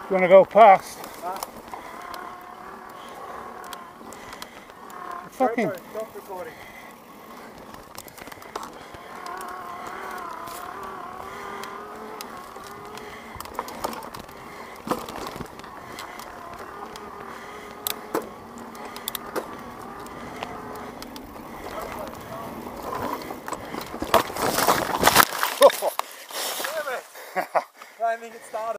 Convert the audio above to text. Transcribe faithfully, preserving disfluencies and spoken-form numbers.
Gonna go past. Ah. Fucking. Sorry, sorry, stop recording. Damn it! I think it started.